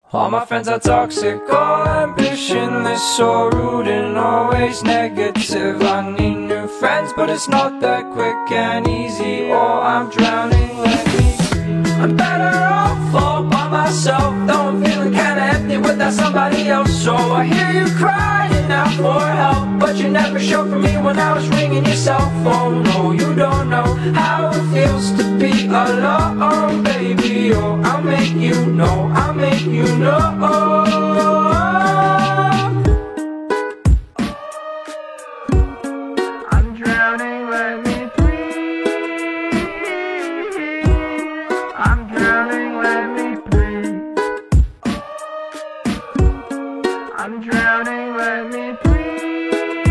All my friends are toxic, all ambitionless, so rude and always negative. I need new friends, but it's not that quick and easy. Oh, I'm drowning, let me breathe. I'm better off all by myself, though I'm feeling kinda empty without somebody else. So I hear you crying out for help, but you never showed for me when I was ringing your cell phone. No, you don't know how it feels to be alone, baby. Oh, I'll make you know, I'll make you know. I'm drowning, let me breathe. I'm drowning, let me breathe. I'm drowning, let me breathe.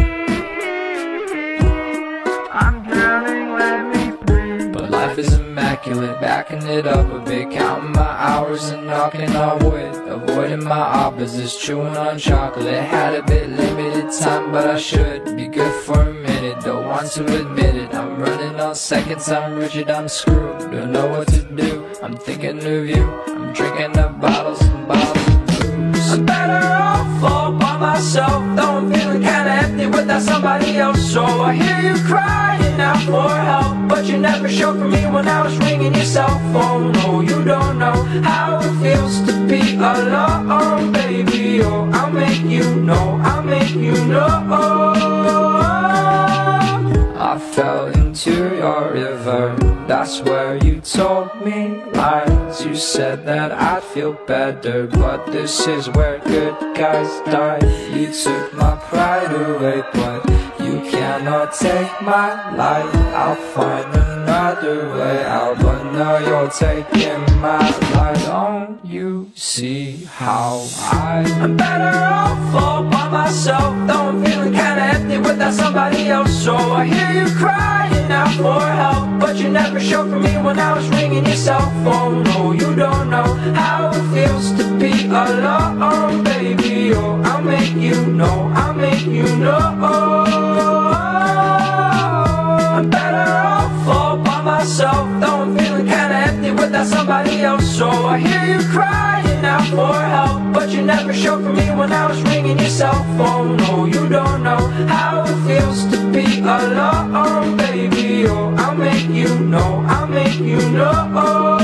I'm drowning, let me breathe. But life is immaculate, backing it up a bit, counting my hours and knocking on wood, avoiding my opposites, chewing on chocolate. Had a bit limited time, but I should be good for a minute. Don't want to admit it, I'm running on seconds, I'm rigid, I'm screwed. Don't know what to do, I'm thinking of you. I'm drinking up bottles and bottles of booze. I'm better off all by myself, though I'm feeling kinda empty without somebody else. So I hear you crying out for help, but you never showed for me when I was ringing your cell phone. No, you don't know how it feels to be alone, baby. Oh, I'll make you know, I'll make you know. I fell into your river, that's where you told me lies. You said that I'd feel better, but this is where good guys die. You took my pride away, but you cannot take my life. I'll find another way out, but now you're taking my life. Don't you see how I'm better off all by myself, though I'm feeling kinda empty without somebody else. So I hear you crying out for help, but you never showed for me when I was ringing your cell phone. No, you don't know how it feels to be alone, baby. Oh, I'll make you know, I'll make you know. I'm better off all by myself, though I'm feeling kinda empty without somebody else. So I hear you crying out for help, but you never showed for me when I was ringing your cell phone. No, you don't know how it feels to be alone, baby. Oh, I'll make you know, I'll make you know.